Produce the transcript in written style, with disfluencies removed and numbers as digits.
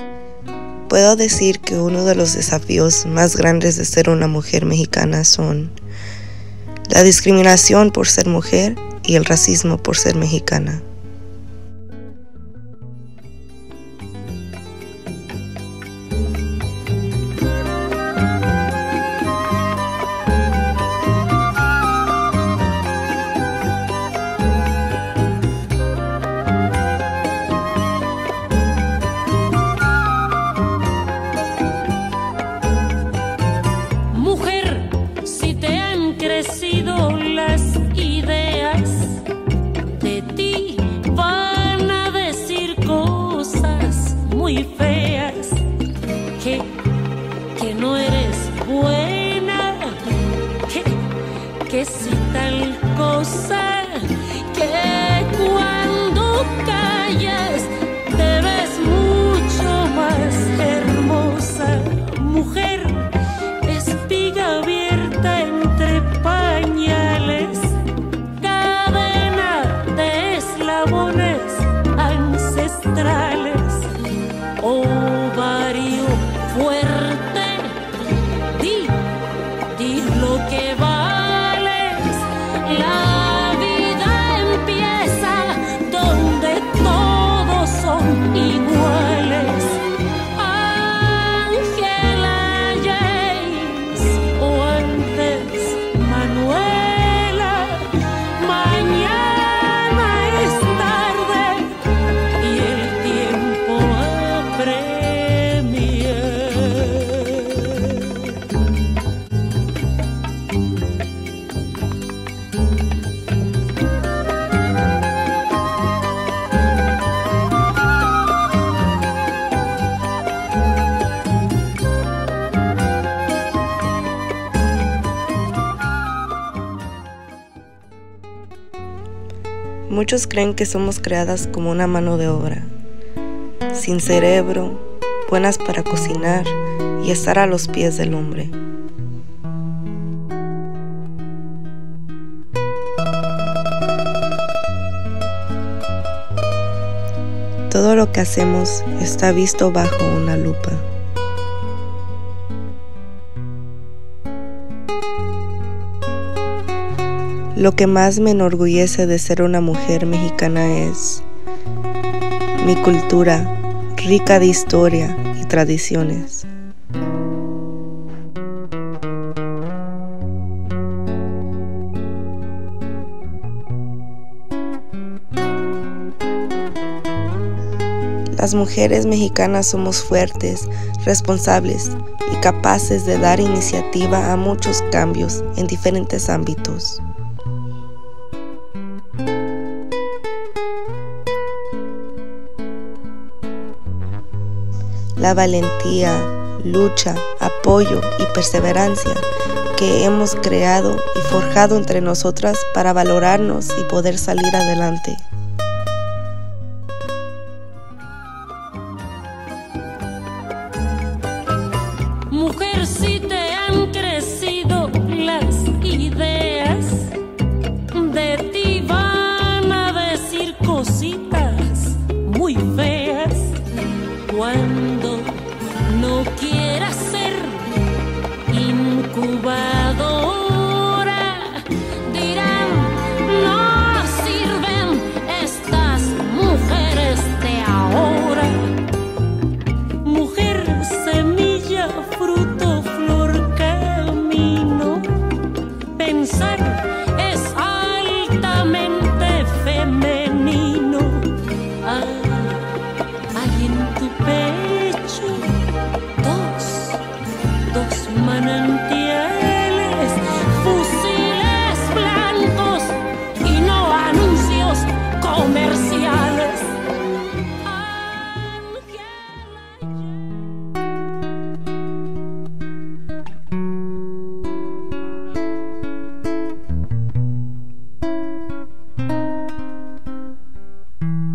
Puedo decir que uno de los desafíos más grandes de ser una mujer mexicana son la discriminación por ser mujer y el racismo por ser mexicana. Las ideas de ti van a decir cosas muy feas, que no eres buena, que si tal cosa, que cuando callas te ves mucho más hermosa. Mujer, espiga abierta entre pañales, cadena de eslabones ancestrales, ovario fuerte, di lo que vales. La vida empieza donde todos son iguales. Muchos creen que somos creadas como una mano de obra, sin cerebro, buenas para cocinar y estar a los pies del hombre. Todo lo que hacemos está visto bajo una lupa. Lo que más me enorgullece de ser una mujer mexicana es mi cultura, rica de historia y tradiciones. Las mujeres mexicanas somos fuertes, responsables y capaces de dar iniciativa a muchos cambios en diferentes ámbitos. La valentía, lucha, apoyo y perseverancia que hemos creado y forjado entre nosotras para valorarnos y poder salir adelante. Mujer, si te han crecido las ideas, de ti van a decir cositas muy feas. Cuando no quieras ser incubadora, dirán, no sirven estas mujeres de ahora. Mujer, semilla, fruto, flor, camino, pensar es altamente femenino. Hay en tu pecho dos manantiales, fusiles blancos y no anuncios comerciales. Ángela.